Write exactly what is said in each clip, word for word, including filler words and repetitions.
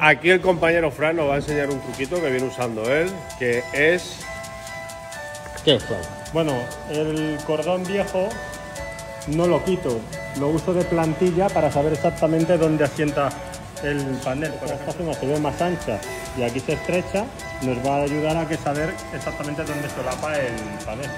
aquí el compañero Fran nos va a enseñar un truquito que viene usando él, que es... ¿Qué es, Fran? Bueno, el cordón viejo no lo quito, lo uso de plantilla para saber exactamente dónde asienta el panel. Por esta zona se ve más ancha y aquí se estrecha, nos va a ayudar a que saber exactamente dónde solapa el panel.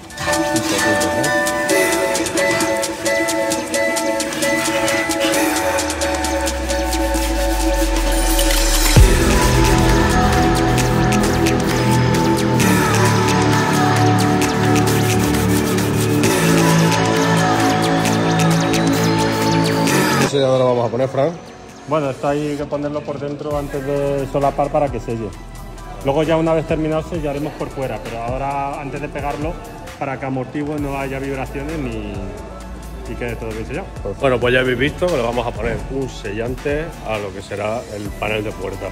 ¿Ese dónde lo vamos a poner, Fran? Bueno, esto hay que ponerlo por dentro antes de solapar para que selle. Luego ya una vez terminado sellaremos por fuera, pero ahora antes de pegarlo, para que amortigue no haya vibraciones ni y quede todo bien sellado. Bueno, pues ya habéis visto que le vamos a poner un sellante a lo que será el panel de puerta.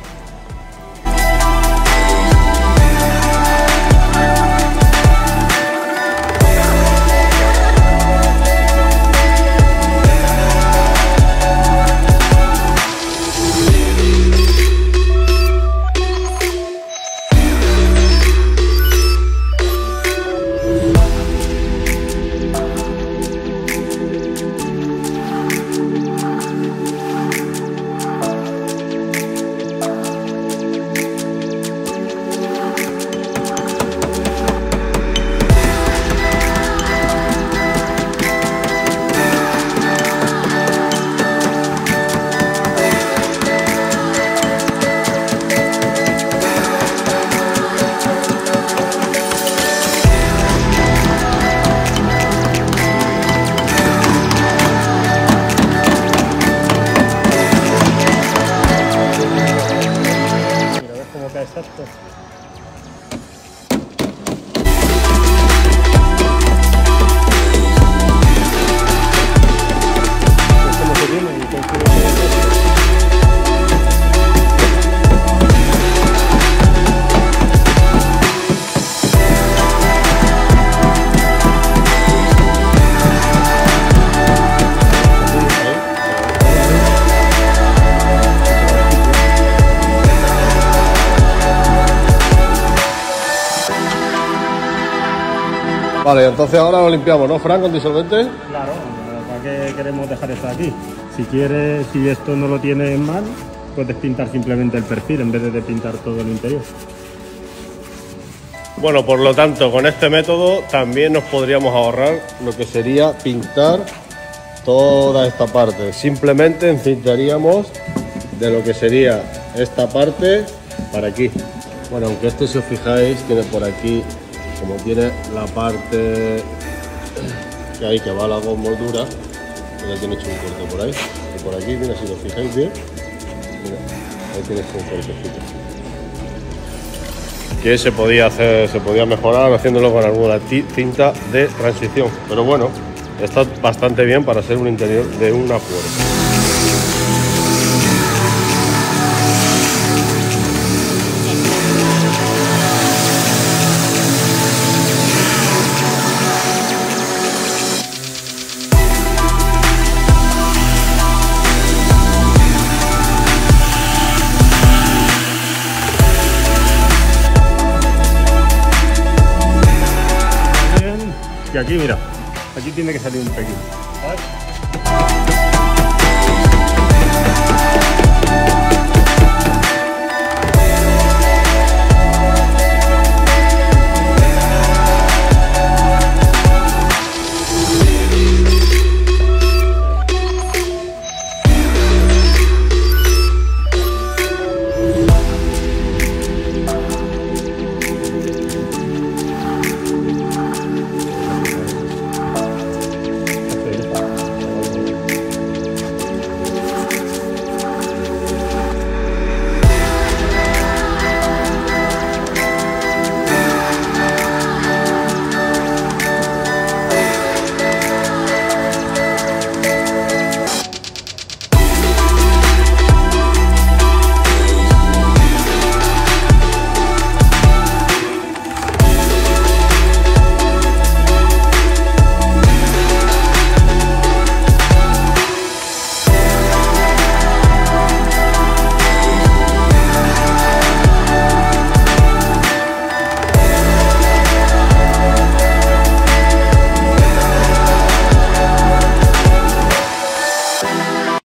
Exacto. Pues como se viene y Vale, entonces ahora lo limpiamos, ¿no, Fran, con disolvente? claro, ¿para qué queremos dejar esto aquí? Si quieres, si esto no lo tienes mal, puedes pintar simplemente el perfil en vez de pintar todo el interior. Bueno, por lo tanto, con este método también nos podríamos ahorrar lo que sería pintar toda esta parte. Simplemente encintaríamos de lo que sería esta parte para aquí. Bueno, aunque este, si os fijáis, tiene por aquí, como tiene la parte que hay que va a la moldura, ya tiene hecho un corte por ahí. Y por aquí, mira, si lo fijáis bien, mira, ahí tienes un cortecito. Que se podía hacer, se podía mejorar haciéndolo con alguna cinta de transición. Pero bueno, está bastante bien para ser un interior de una puerta. Y aquí, mira, aquí tiene que salir un pequeño, ¿sabes?